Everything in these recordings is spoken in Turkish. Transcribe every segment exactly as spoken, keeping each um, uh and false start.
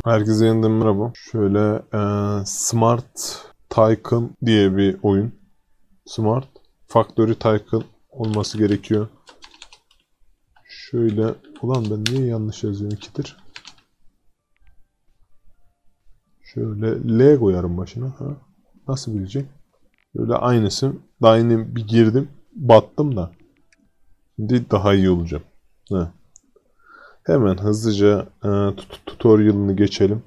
Herkese yeniden merhaba. Şöyle e, Smart Tycoon diye bir oyun. Smart Factory Tycoon olması gerekiyor. Şöyle, ulan ben niye yanlış yazıyorum ikidir. Şöyle L koyarım başına. Ha? Nasıl bilecek? Böyle aynısı. Daha yeni bir girdim. Battım da. Şimdi daha iyi olacağım. Ha. Hemen hızlıca e, tutorial'ını geçelim.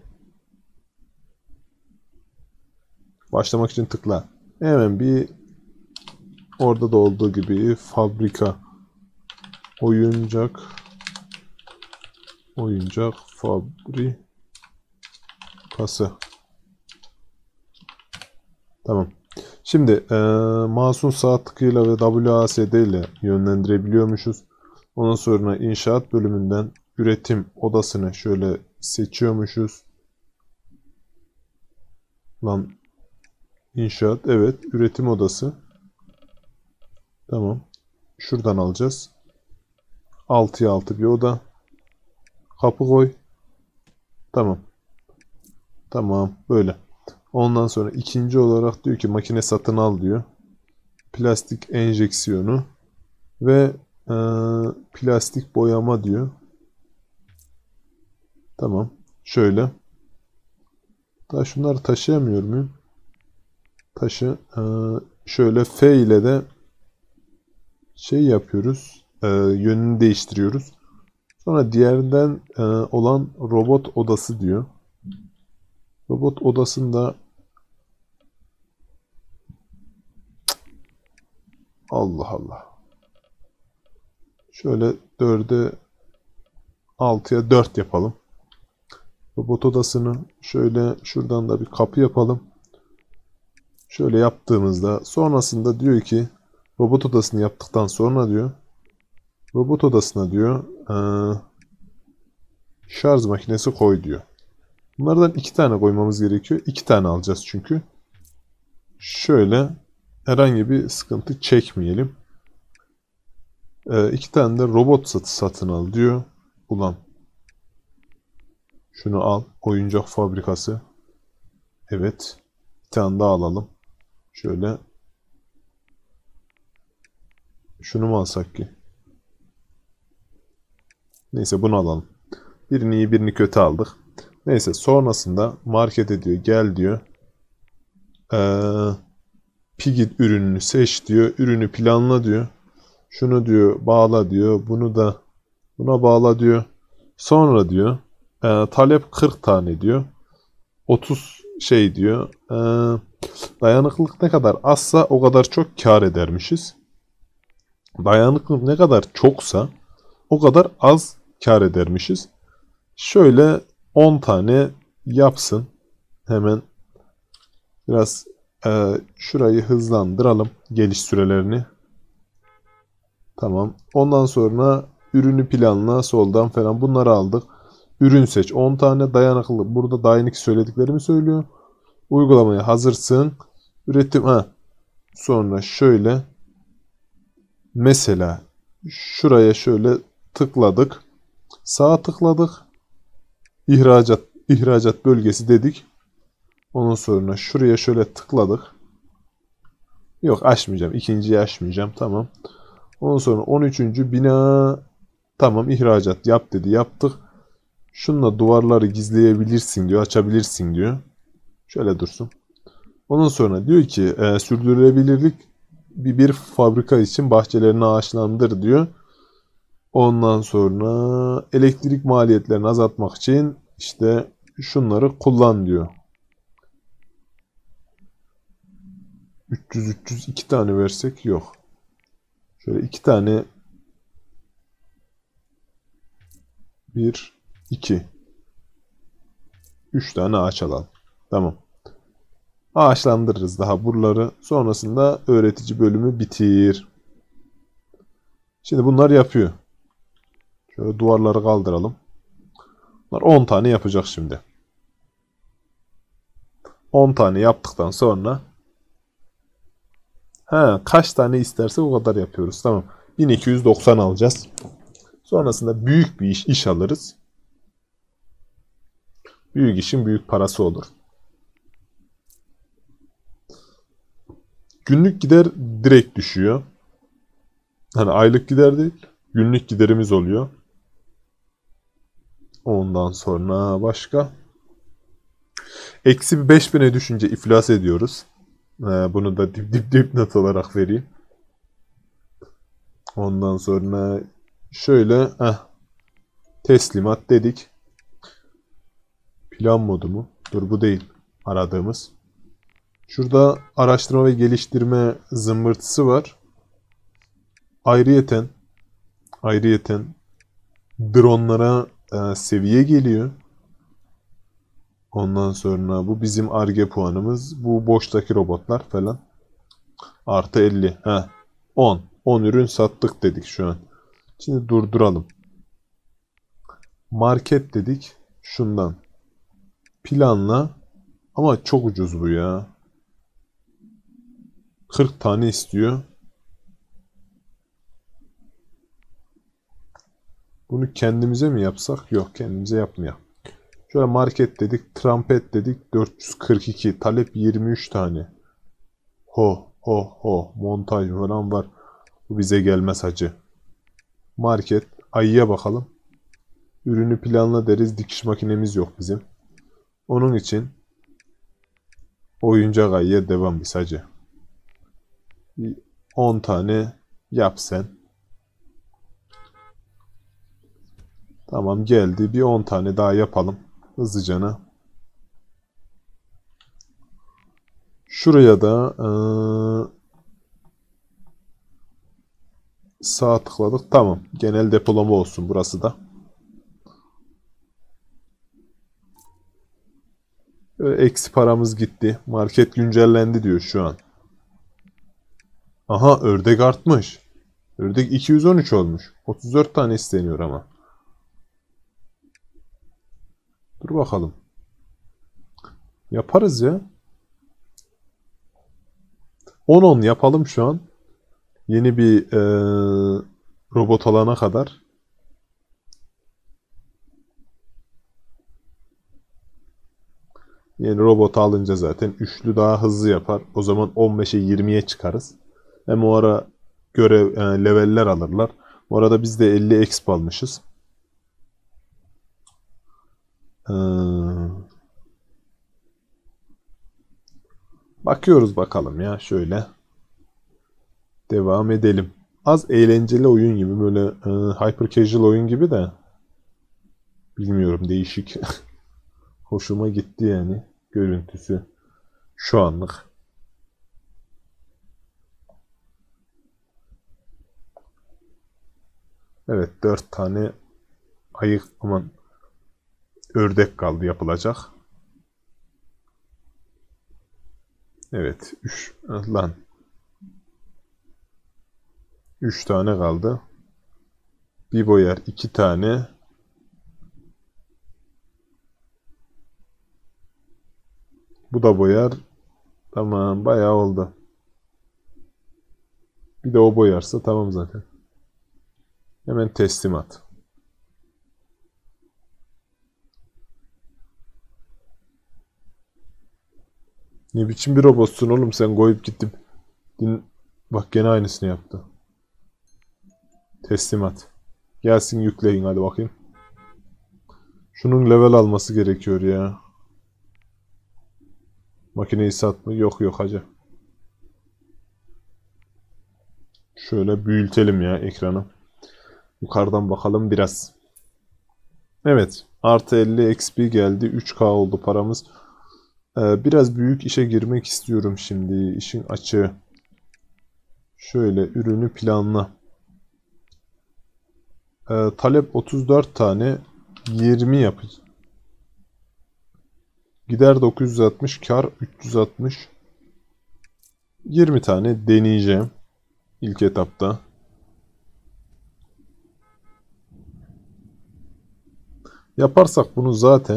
Başlamak için tıkla. Hemen bir orada da olduğu gibi fabrika oyuncak oyuncak fabrikası. Tamam. Şimdi e, mouse'un sağ tıkıyla ve W A S D ile yönlendirebiliyormuşuz. Ondan sonra inşaat bölümünden üretim odasını şöyle seçiyormuşuz. Lan inşaat, evet, üretim odası. Tamam. Şuradan alacağız. altıya altı bir oda. Kapı koy. Tamam. Tamam. Böyle. Ondan sonra ikinci olarak diyor ki makine satın al diyor. Plastik enjeksiyonu ve e, plastik boyama diyor. Tamam. Şöyle. Daha şunları taşıyamıyor muyum? Taşı. E, şöyle F ile de şey yapıyoruz. E, yönünü değiştiriyoruz. Sonra diğerinden e, olan robot odası diyor. Robot odasında Allah Allah. Şöyle dörde altıya dört yapalım. Robot odasını şöyle şuradan da bir kapı yapalım. Şöyle yaptığımızda sonrasında diyor ki robot odasını yaptıktan sonra diyor robot odasına diyor ee, şarj makinesi koy diyor. Bunlardan iki tane koymamız gerekiyor. İki tane alacağız çünkü. Şöyle herhangi bir sıkıntı çekmeyelim. E, iki tane de robot satı satın al diyor. Ulan. Şunu al. Oyuncak fabrikası. Evet. Bir tane daha alalım. Şöyle. Şunu mu alsak ki? Neyse bunu alalım. Birini iyi birini kötü aldık. Neyse sonrasında markete diyor gel diyor. Ee, Pigit ürününü seç diyor. Ürünü planla diyor. Şunu diyor bağla diyor. Bunu da buna bağla diyor. Sonra diyor e, talep kırk tane diyor. otuz şey diyor. E, dayanıklılık ne kadar azsa o kadar çok kar edermişiz. Dayanıklılık ne kadar çoksa o kadar az kar edermişiz. Şöyle on tane yapsın. Hemen biraz e, şurayı hızlandıralım. Geliş sürelerini. Tamam. Ondan sonra ürünü planla soldan falan bunları aldık. Ürün seç. on tane dayanıklı. Burada dayanık söylediklerimi söylüyor. Uygulamaya hazırsın. Üretim. Ha. Sonra şöyle. Mesela şuraya şöyle tıkladık. Sağa tıkladık. İhracat, ihracat bölgesi dedik. Ondan sonra şuraya şöyle tıkladık. Yok açmayacağım. İkinciyi açmayacağım. Tamam. Ondan sonra on üçüncü bina. Tamam ihracat yap dedi. Yaptık. Şununla duvarları gizleyebilirsin diyor. Açabilirsin diyor. Şöyle dursun. Ondan sonra diyor ki e, sürdürülebilirlik bir, bir fabrika için bahçelerini ağaçlandır diyor. Ondan sonra elektrik maliyetlerini azaltmak için işte şunları kullan diyor. üç yüz üç yüz iki tane versek yok. Şöyle iki tane bir iki üç tane ağaç alalım. Tamam. Ağaçlandırırız daha buraları. Sonrasında öğretici bölümü bitir. Şimdi bunlar yapıyor. Şöyle duvarları kaldıralım. Bunlar on tane yapacak şimdi. on tane yaptıktan sonra ha, kaç tane isterse o kadar yapıyoruz. Tamam. bin iki yüz doksan alacağız. Sonrasında büyük bir iş, iş alırız. Büyük işin büyük parası olur. Günlük gider direkt düşüyor. Hani aylık gider değil, günlük giderimiz oluyor. Ondan sonra başka. Eksi beş bine düşünce iflas ediyoruz. Ee, bunu da dip dip dip not olarak vereyim. Ondan sonra şöyle eh, teslimat dedik. Plan modu mu? Dur bu değil aradığımız. Şurada araştırma ve geliştirme zımbırtısı var. Ayrıyeten ayrıyeten dronlara e, seviye geliyor. Ondan sonra bu bizim Ar-Ge puanımız. Bu boştaki robotlar falan. Artı elli. Heh. on. on ürün sattık dedik şu an. Şimdi durduralım. Market dedik. Şundan. Planla. Ama çok ucuz bu ya. kırk tane istiyor. Bunu kendimize mi yapsak? Yok, kendimize yapmayalım. Şöyle market dedik. Trampet dedik. dört yüz kırk iki. Talep yirmi üç tane. Ho ho ho. Montaj falan var. Bu bize gelmez hacı. Market. Ayıya bakalım. Ürünü planla deriz. Dikiş makinemiz yok bizim. Onun için oyuncak ayıya devam biz hacı. on tane yap sen. Tamam geldi. Bir on tane daha yapalım. Hızlıcana. Şuraya da ee, sağ tıkladık. Tamam. Genel depolama olsun burası da. Böyle eksi paramız gitti. Market güncellendi diyor şu an. Aha ördek artmış. Ördek iki yüz on üç olmuş. otuz dört tane isteniyor ama. Dur bakalım. Yaparız ya. on on yapalım şu an. Yeni bir ee, robot alana kadar. Yeni robot alınca zaten üçlü daha hızlı yapar. O zaman on beşe yirmiye çıkarız. Hem o ara görev yani leveller alırlar. Bu arada biz de elli exp almışız. Ee, bakıyoruz bakalım ya şöyle. Devam edelim. Az eğlenceli oyun gibi böyle e, hyper casual oyun gibi de bilmiyorum değişik. Hoşuma gitti yani görüntüsü şu anlık. Evet dört tane ayık aman ördek kaldı yapılacak. Evet üç lan üç tane kaldı. Bir boyar iki tane. Bu da boyar. Tamam bayağı oldu. Bir de o boyarsa tamam zaten. Hemen teslimat. Ne biçim bir robotsun oğlum sen koyup gittim. Din... Bak gene aynısını yaptı. Teslimat. Gelsin yükleyin hadi bakayım. Şunun level alması gerekiyor ya. Makineyi satma. Yok yok hacı. Şöyle büyütelim ya ekranı. Yukarıdan bakalım biraz. Evet. Artı elli X P geldi. üç K oldu paramız. Ee, biraz büyük işe girmek istiyorum şimdi. İşin açığı. Şöyle ürünü planla. Ee, talep otuz dört tane. yirmi yapacağız. Gider dokuz yüz altmış. Kar üç yüz altmış. yirmi tane deneyeceğim. İlk etapta. Yaparsak bunu zaten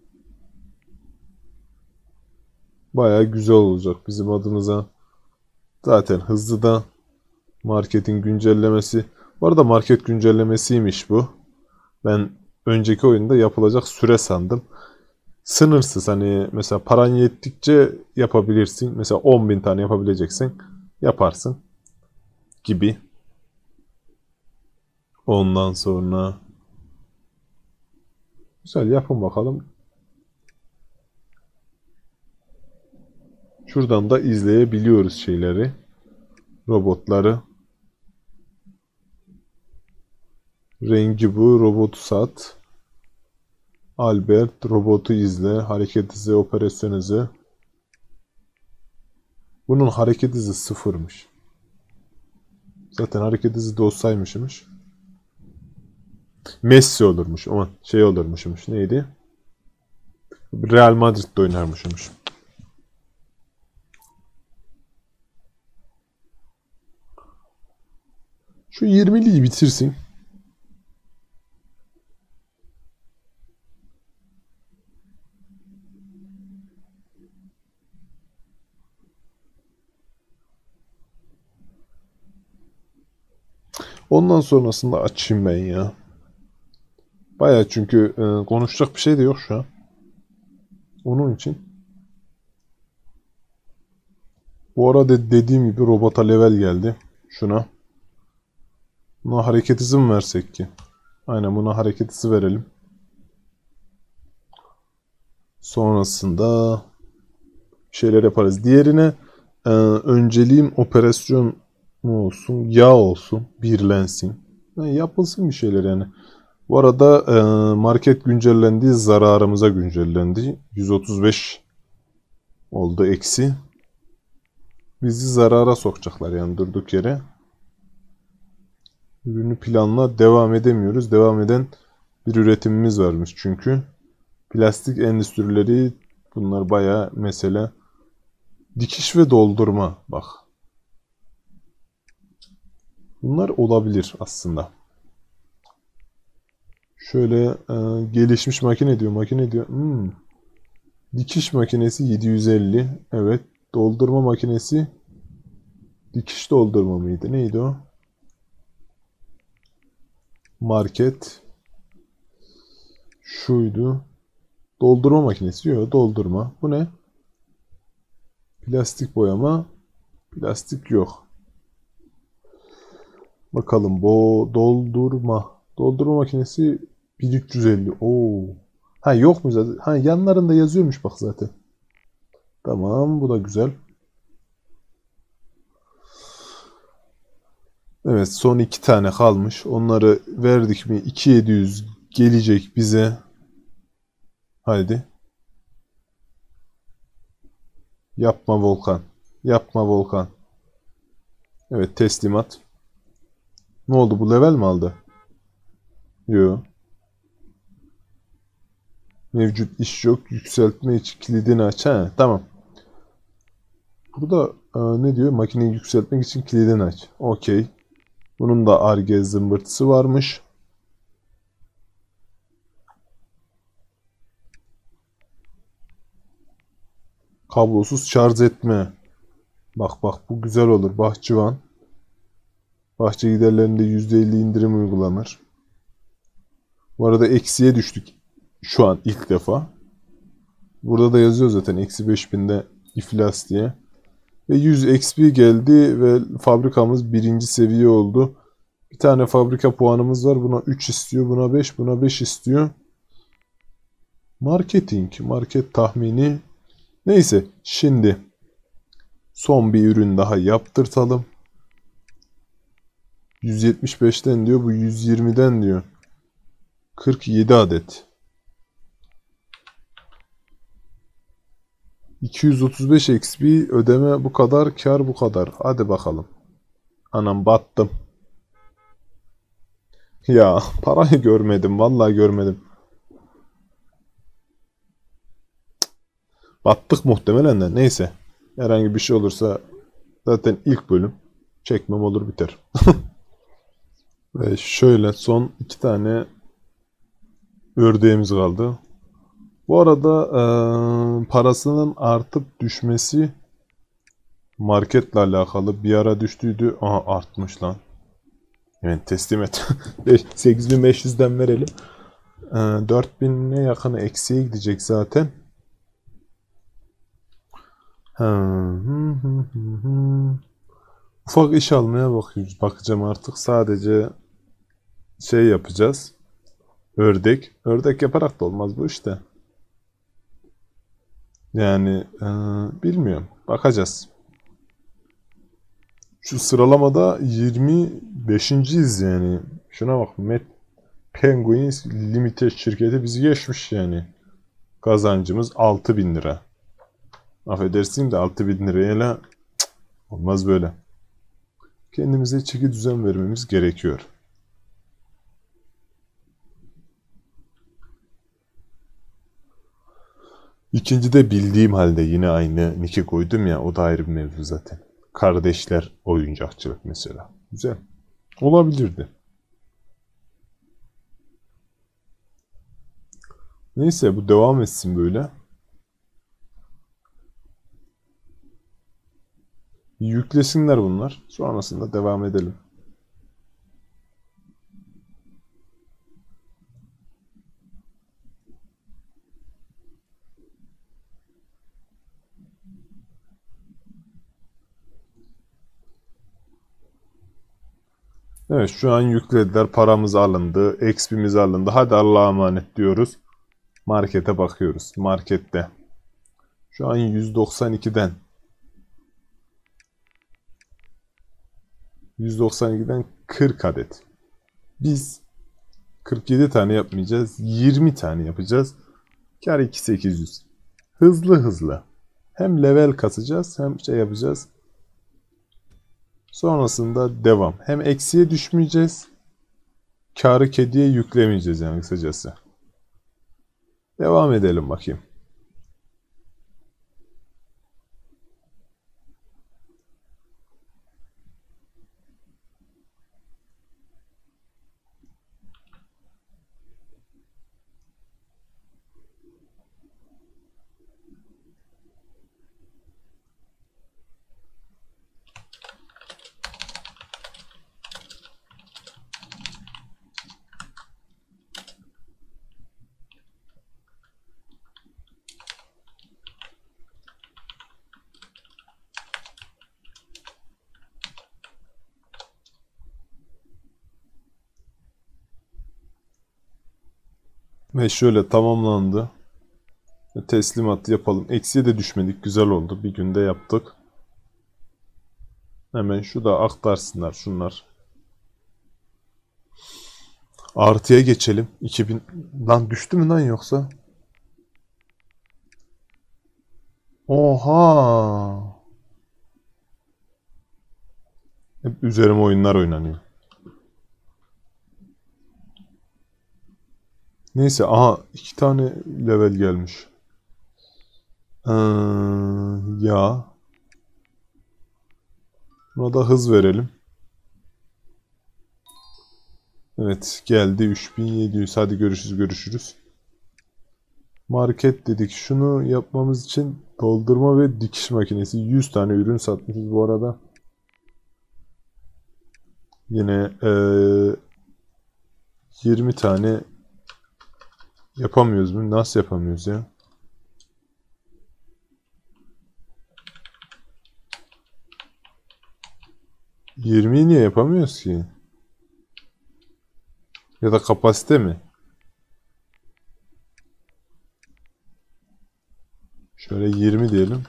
bayağı güzel olacak bizim adımıza. Zaten hızlı da marketin güncellemesi. Bu arada market güncellemesiymiş bu. Ben önceki oyunda yapılacak süre sandım. sınırsız, hani mesela paran yettikçe yapabilirsin. Mesela on bin tane yapabileceksin. Yaparsın gibi. Ondan sonra güzel yapın bakalım. Şuradan da izleyebiliyoruz şeyleri. Robotları. Rengi bu. Robotu sat. Albert robotu izle. Hareket hızı, operasyon hızı. Bunun hareket hızı sıfırmış. Zaten hareket hızı da olsaymışmış. Messi olurmuş. Aman şey olurmuşmuş. Neydi? Real Madrid'de oynarmışmış. Şu yirmiliyi bitirsin. Ondan sonrasında açayım ben ya. Baya çünkü e, konuşacak bir şey de yok şu an. Onun için. Bu arada dediğim gibi robota level geldi. Şuna. Buna hareket hızı mı versek ki? Aynen, buna hareket hızı verelim. Sonrasında şeyler yaparız. Diğerine e, önceliğim operasyon mu olsun, yağ olsun, birlensin. Yani yapılsın bir şeyler yani. Bu arada e, market güncellendi, zararımıza güncellendi. yüz otuz beş oldu eksi. Bizi zarara sokacaklar yani durduk yere. Ürünü planla devam edemiyoruz. Devam eden bir üretimimiz varmış çünkü. Plastik endüstrileri, bunlar bayağı mesele. Dikiş ve doldurma bak. Bunlar olabilir aslında. Şöyle e, gelişmiş makine diyor. Makine diyor. Hmm. Dikiş makinesi yedi yüz elli. Evet. Doldurma makinesi. Dikiş doldurma mıydı? Neydi o? Market. Şuydu. Doldurma makinesi. Yok, doldurma. Bu ne? Plastik boyama. Plastik yok. Bakalım. Bu doldurma. Doldurma makinesi bin üç yüz elli. Oo. Ha, yok mu zaten? Ha, yanlarında yazıyormuş bak zaten. Tamam, bu da güzel. Evet, son iki tane kalmış. Onları verdik mi iki bin yedi yüz gelecek bize. Haydi. Yapma Volkan. Yapma Volkan. Evet, teslimat. Ne oldu, bu level mi aldı? Yok. Mevcut iş yok. Yükseltme için kilidini aç. Ha, tamam. Burada e, ne diyor? Makineyi yükseltmek için kilidini aç. Okey. Bunun da Ar-Ge zımbırtısı varmış. Kablosuz şarj etme. Bak bak, bu güzel olur. Bahçıvan. Bahçe giderlerinde yüzde elli indirim uygulanır. Bu arada eksiye düştük. Şu an ilk defa. Burada da yazıyor zaten eksi beş binde iflas diye. Ve yüz X P geldi ve fabrikamız birinci seviye oldu. Bir tane fabrika puanımız var. Buna üç istiyor. Buna beş. Buna beş istiyor. Marketing. Market tahmini. Neyse. Şimdi son bir ürün daha yaptırtalım. yüz yetmiş beşten diyor. Bu yüz yirmiden diyor. kırk yedi adet. iki yüz otuz beş X P ödeme bu kadar. Kar bu kadar. Hadi bakalım. Anam battım. Ya parayı görmedim. Vallahi görmedim. Battık muhtemelen de. Neyse. Herhangi bir şey olursa zaten ilk bölüm çekmem olur biter. Ve şöyle son iki tane ördeğimiz kaldı. Bu arada e, parasının artıp düşmesi marketle alakalı. Bir ara düştüydü. Aha, artmış lan. Evet, teslim et. sekiz bin beş yüzden verelim. Ee, dört bine yakını eksiye gidecek zaten. Ha, hı hı hı hı. Ufak iş almaya bakıyoruz. Bakacağım artık. Sadece şey yapacağız. Ördek. Ördek yaparak da olmaz bu işte. Yani e, bilmiyorum. Bakacağız. Şu sıralamada yirmi beşinciyiz yani. Şuna bak. Met Penguins Limited şirketi bizi geçmiş yani. Kazancımız altı bin lira. Affedersin de altı bin lirayla cık, olmaz böyle. Kendimize çeki düzen vermemiz gerekiyor. İkinci de bildiğim halde yine aynı nick'i koydum ya, o da ayrı bir mevzu zaten. Kardeşler oyuncakçılık mesela. Güzel. Olabilirdi. Neyse bu devam etsin böyle. Yüklesinler bunlar. Sonrasında devam edelim. Evet şu an yüklediler. Paramız alındı. X P'miz alındı. Hadi Allah'a emanet diyoruz. Markete bakıyoruz. Markette. Şu an yüz doksan ikiden yüz doksan ikiden kırk adet. Biz kırk yedi tane yapmayacağız. yirmi tane yapacağız. Kar iki bin sekiz yüz. Hızlı hızlı. Hem level kasacağız hem şey yapacağız. Sonrasında devam. Hem eksiye düşmeyeceğiz. Karı kediye yüklemeyeceğiz yani kısacası. Devam edelim bakayım. Ve şöyle tamamlandı. Teslimat yapalım. Eksiye de düşmedik. Güzel oldu. Bir günde yaptık. Hemen şu da aktarsınlar şunlar. Artıya geçelim. iki bin lan düştü mü lan yoksa? Oha! Hep üzerime oyunlar oynanıyor. Neyse aha iki tane level gelmiş. Ee, ya. Buna da hız verelim. Evet geldi üç bin yedi yüz. Hadi görüşürüz görüşürüz. Market dedik. Şunu yapmamız için doldurma ve dikiş makinesi. yüz tane ürün satmışız bu arada. Yine ee, yirmi tane yapamıyoruz mu? Nasıl yapamıyoruz ya? yirmiyi niye yapamıyoruz ki? Ya da kapasite mi? Şöyle yirmi diyelim.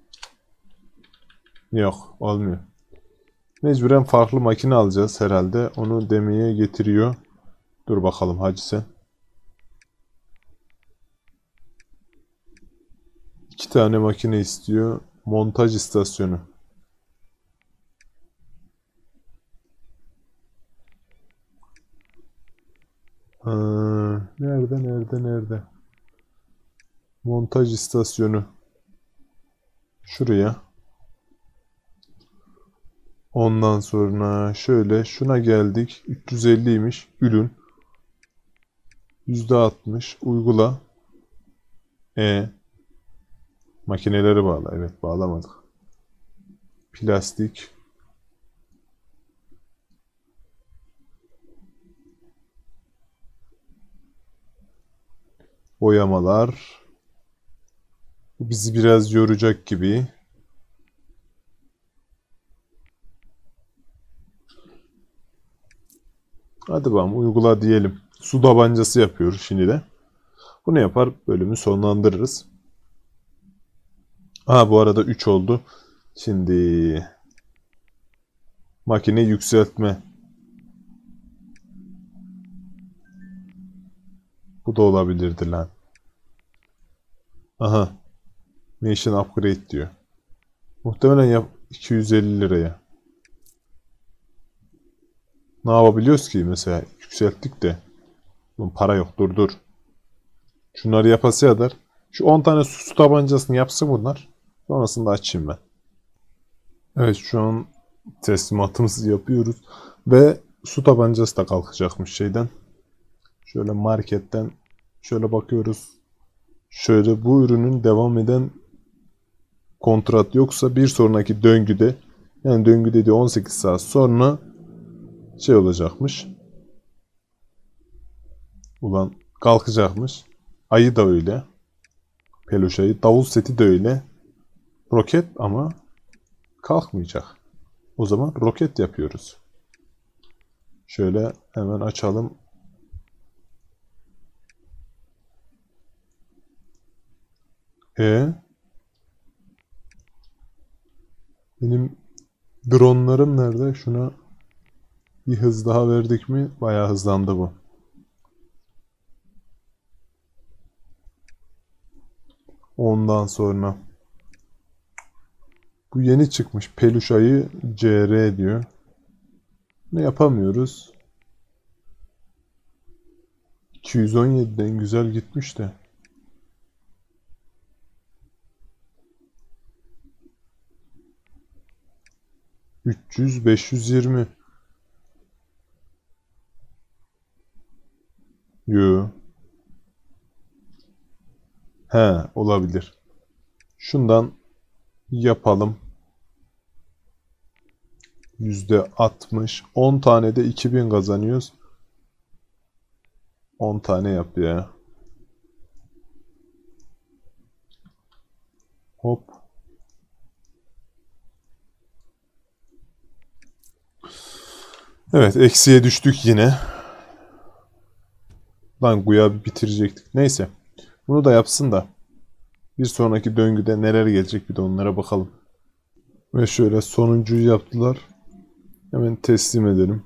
Yok olmuyor. Mecburen farklı makine alacağız herhalde. Onu demeye getiriyor. Dur bakalım hacı sen. İki tane makine istiyor. Montaj istasyonu. Ha, nerede nerede nerede? Montaj istasyonu. Şuraya. Ondan sonra şöyle şuna geldik. üç yüz elliymiş ürün. yüzde altmış uygula. E makineleri bağla. Evet bağlamadık. Plastik. Boyamalar. Bu bizi biraz yoracak gibi. Hadi bakalım uygula diyelim. Su tabancası yapıyoruz şimdi de. Bu ne yapar? Bölümü sonlandırırız. Ha bu arada üç oldu. Şimdi makine yükseltme. Bu da olabilirdi lan. Aha. Mission upgrade diyor. Muhtemelen yap iki yüz elli liraya. Ne yapabiliyoruz ki mesela? Yükselttik de. Bunun para yok. Dur dur. Şunları yapası kadar. Şu on tane su tabancasını yapsın bunlar. Sonrasında açayım ben. Evet şu an teslimatımızı yapıyoruz. Ve su tabancası da kalkacakmış şeyden. Şöyle marketten şöyle bakıyoruz. Şöyle bu ürünün devam eden kontrat yoksa bir sonraki döngüde, yani döngü dediği on sekiz saat sonra şey olacakmış. Ulan kalkacakmış. Ayı da öyle. Peluş ayı. Davul seti de öyle. Roket ama kalkmayacak. O zaman roket yapıyoruz. Şöyle hemen açalım. E benim dronlarım nerede? Şuna bir hız daha verdik mi? Bayağı hızlandı bu. Ondan sonra bu yeni çıkmış peluş ayı C R diyor. Ne yapamıyoruz? iki yüz on yediden güzel gitmiş de. üç yüz beş yüz yirmi. Yo. He, olabilir. Şundan yapalım. yüzde altmış. on tane de iki bin kazanıyoruz. on tane yap ya. Hop. Evet, eksiye düştük yine. Lan güya bitirecektik. Neyse. Bunu da yapsın da. Bir sonraki döngüde neler gelecek bir de onlara bakalım. Ve şöyle sonuncuyu yaptılar. Hemen teslim edelim.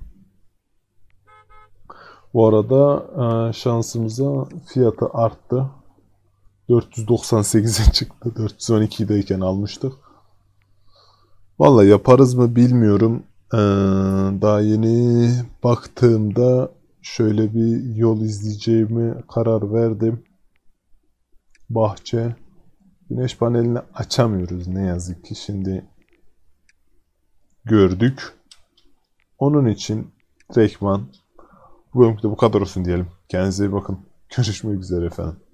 Bu arada e, şansımıza fiyatı arttı. dört yüz doksan sekize çıktı. dört yüz on ikideyken almıştık. Vallahi yaparız mı bilmiyorum. Ee, daha yeni baktığımda şöyle bir yol izleyeceğime karar verdim. Bahçe. Güneş panelini açamıyoruz ne yazık ki. Şimdi gördük. Onun için direktman bu bölümde bu kadar olsun diyelim. Kendinize iyi bakın. Görüşmek üzere efendim.